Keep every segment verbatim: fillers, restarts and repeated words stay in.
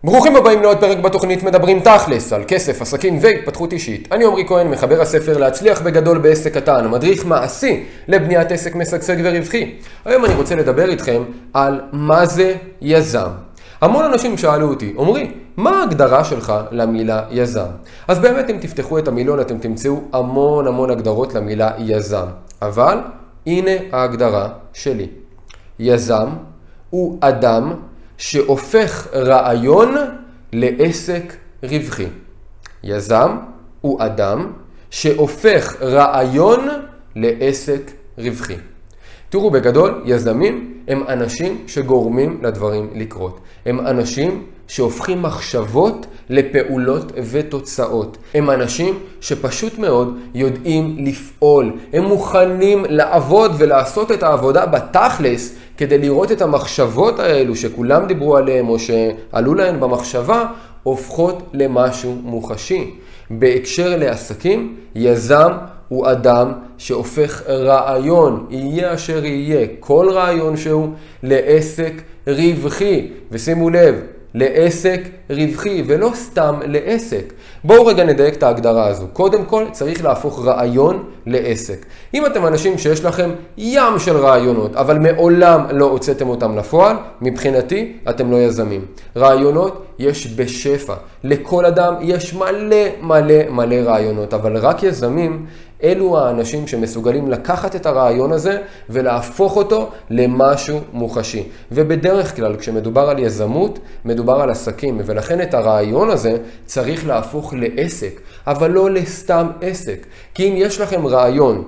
ברוכים הבאים לעוד פרק בתוכנית מדברים תכלס על כסף, עסקים והתפתחות אישית. אני עמרי כהן, מחבר הספר להצליח בגדול בעסק קטן, מדריך מעשי לבניית עסק משגשג ורווחי. היום אני רוצה לדבר איתכם על מה זה יזם. המון אנשים שאלו אותי, עמרי, מה ההגדרה שלך למילה יזם? אז באמת אם תפתחו את המילון אתם תמצאו המון המון הגדרות למילה יזם. אבל הנה ההגדרה שלי. יזם הוא אדם שהופך רעיון לעסק רווחי. יזם הוא אדם שהופך רעיון לעסק רווחי. תראו, בגדול, יזמים הם אנשים שגורמים לדברים לקרות. הם אנשים שהופכים מחשבות לפעולות ותוצאות. הם אנשים שפשוט מאוד יודעים לפעול. הם מוכנים לעבוד ולעשות את העבודה בתכלס כדי לראות את המחשבות האלו שכולם דיברו עליהם או שעלו להן במחשבה הופכות למשהו מוחשי. בהקשר לעסקים, יזם הוא אדם שהופך רעיון, יהיה אשר יהיה, כל רעיון שהוא, לעסק רווחי. ושימו לב, לעסק רווחי ולא סתם לעסק. בואו רגע נדייק את ההגדרה הזו. קודם כל צריך להפוך רעיון לעסק. אם אתם אנשים שיש לכם ים של רעיונות, אבל מעולם לא הוצאתם אותם לפועל, מבחינתי אתם לא יזמים. רעיונות יש בשפע. לכל אדם יש מלא מלא מלא רעיונות, אבל רק יזמים אלו האנשים שמסוגלים לקחת את הרעיון הזה ולהפוך אותו למשהו מוחשי. ובדרך כלל כשמדובר על יזמות, מדובר על עסקים, ולכן את הרעיון הזה צריך להפוך לעסק, אבל לא לסתם עסק. כי אם יש לכם רעיון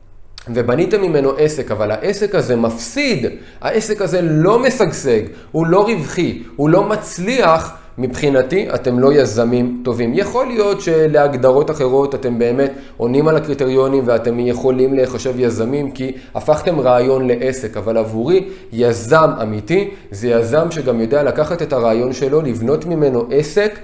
ובניתם ממנו עסק, אבל העסק הזה מפסיד, העסק הזה לא משגשג, הוא לא רווחי, הוא לא מצליח, מבחינתי אתם לא יזמים טובים. יכול להיות שלהגדרות אחרות אתם באמת עונים על הקריטריונים ואתם יכולים להיחשב יזמים כי הפכתם רעיון לעסק, אבל עבורי יזם אמיתי זה יזם שגם יודע לקחת את הרעיון שלו, לבנות ממנו עסק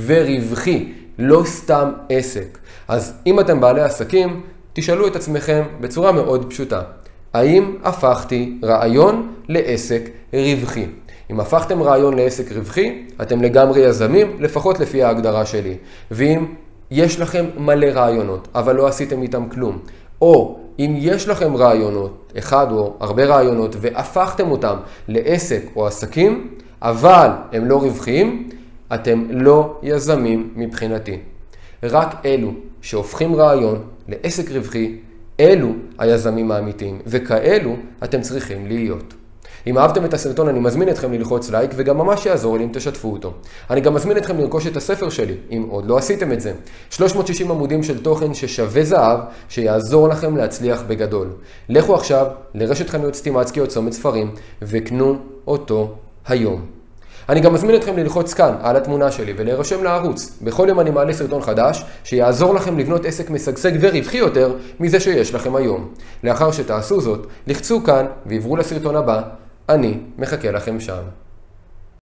ורווחי, לא סתם עסק. אז אם אתם בעלי עסקים, תשאלו את עצמכם בצורה מאוד פשוטה, האם הפכתי רעיון לעסק רווחי? אם הפכתם רעיון לעסק רווחי, אתם לגמרי יזמים, לפחות לפי ההגדרה שלי. ואם יש לכם מלא רעיונות, אבל לא עשיתם איתם כלום, או אם יש לכם רעיונות, אחד או הרבה רעיונות, והפכתם אותם לעסק או עסקים, אבל הם לא רווחיים, אתם לא יזמים מבחינתי. רק אלו שהופכים רעיון לעסק רווחי, אלו היזמים האמיתיים, וכאלו אתם צריכים להיות. אם אהבתם את הסרטון, אני מזמין אתכם ללחוץ לייק, וגם ממש יעזור לי אם תשתפו אותו. אני גם מזמין אתכם לרכוש את הספר שלי, אם עוד לא עשיתם את זה. שלוש מאות ושישים עמודים של תוכן ששווה זהב, שיעזור לכם להצליח בגדול. לכו עכשיו לרשת חנויות סטימצקי או צומת ספרים, וקנו אותו היום. אני גם מזמין אתכם ללחוץ כאן על התמונה שלי ולהירשם לערוץ. בכל יום אני מעלה סרטון חדש שיעזור לכם לבנות עסק משגשג ורווחי יותר מזה שיש לכם היום. לאחר שתעשו זאת, לחצו כאן ועברו לסרטון הבא. אני מחכה לכם שם.